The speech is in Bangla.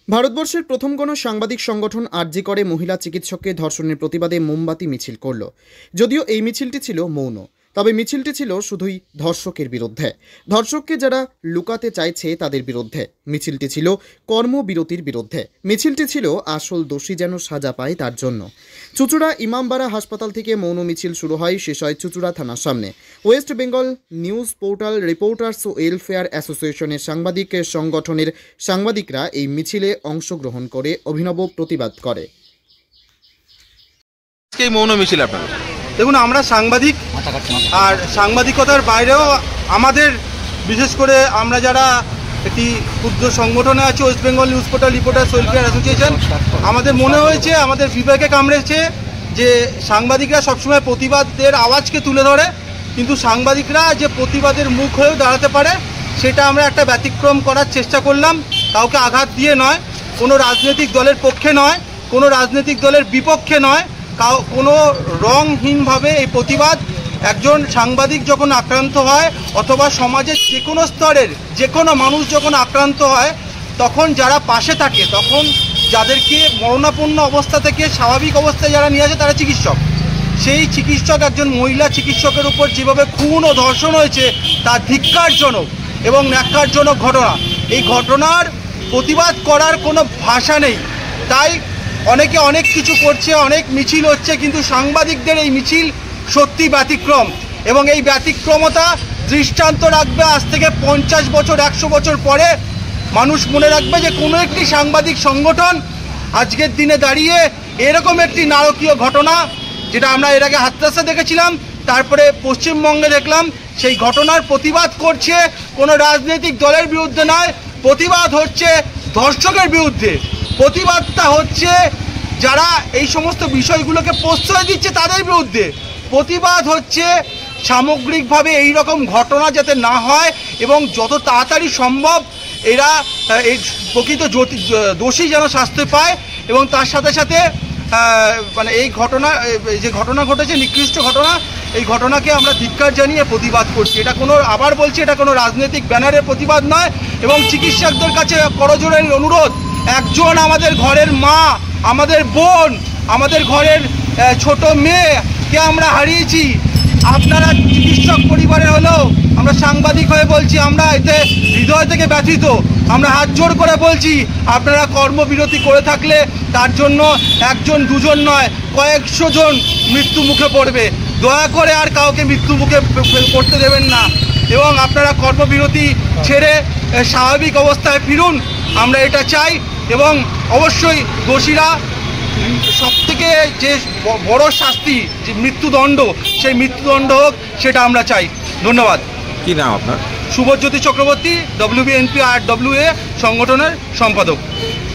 ভারতবর্ষের প্রথম কোনো সাংবাদিক সংগঠন আরজি করে মহিলা চিকিৎসককে ধর্ষণের প্রতিবাদে মোমবাতি মিছিল করল। যদিও এই মিছিলটি ছিল মৌন, তবে মিছিলটি ছিল শুধুই ধর্ষকের বিরুদ্ধে। ধর্ষককে যারা লুকাতে চাইছে তাদের বিরুদ্ধে। মিছিলটি ছিল কর্মবিরতির বিরুদ্ধে। মিছিলটি ছিল আসল দোষী যেন সাজা পায় তার জন্য। চুঁচুড়া ইমামবাড়া হাসপাতাল থেকে মৌন মিছিল শুরু হয়, শেষ হয় চুঁচুড়া থানার সামনে। West Bengal news portal reporters welfare অ্যাসোসিয়েশনের সাংবাদিক সংগঠনের সাংবাদিকরা এই মিছিলে অংশগ্রহণ করে অভিনব প্রতিবাদ করে। মৌন মিছিল আপনার দেখুন, আমরা সাংবাদিক, আর সাংবাদিকতার বাইরেও আমাদের বিশেষ করে আমরা যারা একটি ক্ষুদ্র সংগঠনে আছি, West Bengal news portal reporters welfare association, আমাদের মনে হয়েছে, আমাদের বিবেকে কামড়েছে যে সাংবাদিকরা সবসময় প্রতিবাদের আওয়াজকে তুলে ধরে, কিন্তু সাংবাদিকরা যে প্রতিবাদের মুখ হয়েও দাঁড়াতে পারে সেটা আমরা একটা ব্যতিক্রম করার চেষ্টা করলাম। কাউকে আঘাত দিয়ে নয়, কোনো রাজনৈতিক দলের পক্ষে নয়, কোনো রাজনৈতিক দলের বিপক্ষে নয়, কোনো রংহীনভাবে এই প্রতিবাদ। একজন সাংবাদিক যখন আক্রান্ত হয় অথবা সমাজের যে কোনো স্তরের যে কোনো মানুষ যখন আক্রান্ত হয়, তখন যারা পাশে থাকে, তখন যাদেরকে মরণাপন্ন অবস্থা থেকে স্বাভাবিক অবস্থায় যারা নিয়ে আসে তারা চিকিৎসক। সেই চিকিৎসক, একজন মহিলা চিকিৎসকের উপর যেভাবে খুন ও ধর্ষণ হয়েছে তা ধিক্কারজনক এবং ন্যাক্কারজনক ঘটনা। এই ঘটনার প্রতিবাদ করার কোনো ভাষা নেই। তাই অনেকে অনেক কিছু করছে, অনেক মিছিল হচ্ছে, কিন্তু সাংবাদিকদের এই মিছিল সত্যি ব্যতিক্রম, এবং এই ব্যতিক্রমতা দৃষ্টান্ত রাখবে আজ থেকে 50 বছর 100 বছর পরে। মানুষ মনে রাখবে যে কোনো একটি সাংবাদিক সংগঠন আজকের দিনে দাঁড়িয়ে এরকম একটি নারকীয় ঘটনা, যেটা আমরা এর আগে হাতরাসে দেখেছিলাম, তারপরে পশ্চিমবঙ্গে দেখলাম, সেই ঘটনার প্রতিবাদ করছে কোনো রাজনৈতিক দলের বিরুদ্ধে নয়, প্রতিবাদ হচ্ছে ধর্ষকের বিরুদ্ধে। প্রতিবাদটা হচ্ছে যারা এই সমস্ত বিষয়গুলোকে প্রশ্রয় দিচ্ছে তাদের বিরুদ্ধে। প্রতিবাদ হচ্ছে সামগ্রিকভাবে এই রকম ঘটনা যাতে না হয় এবং যত তাড়াতাড়ি সম্ভব এরা এই প্রকৃত দোষী যেন শাস্তি পায়, এবং তার সাথে সাথে মানে এই ঘটনা, যে ঘটনা ঘটেছে নিকৃষ্ট ঘটনা, এই ঘটনাকে আমরা ধিক্কার জানিয়ে প্রতিবাদ করছি। এটা কোনো, আবার বলছি, এটা কোনো রাজনৈতিক ব্যানারের প্রতিবাদ নয়। এবং চিকিৎসকদের কাছে করজোড়ে অনুরোধ, একজন আমাদের ঘরের মা, আমাদের বোন, আমাদের ঘরের ছোট মেয়েকে আমরা হারিয়েছি। আপনারা চিকিৎসক পরিবারের হলেও আমরা সাংবাদিক হয়ে বলছি, আমরা এতে হৃদয় থেকে ব্যথিত। আমরা হাত জোড় করে বলছি, আপনারা কর্মবিরতি করে থাকলে তার জন্য একজন দুজন নয়, কয়েকশো জন মৃত্যু মুখে পড়বে। দয়া করে আর কাউকে মৃত্যু মুখে পড়তে দেবেন না, এবং আপনারা কর্মবিরতি ছেড়ে স্বাভাবিক অবস্থায় ফিরুন, আমরা এটা চাই। এবং অবশ্যই দোষীরা সবথেকে যে বড় শাস্তি, যে মৃত্যুদণ্ড, সেই মৃত্যুদণ্ড হোক, সেটা আমরা চাই। ধন্যবাদ। কি নাম আপনার? শুভজ্যোতি চক্রবর্তী, WBNP RWA সংগঠনের সম্পাদক।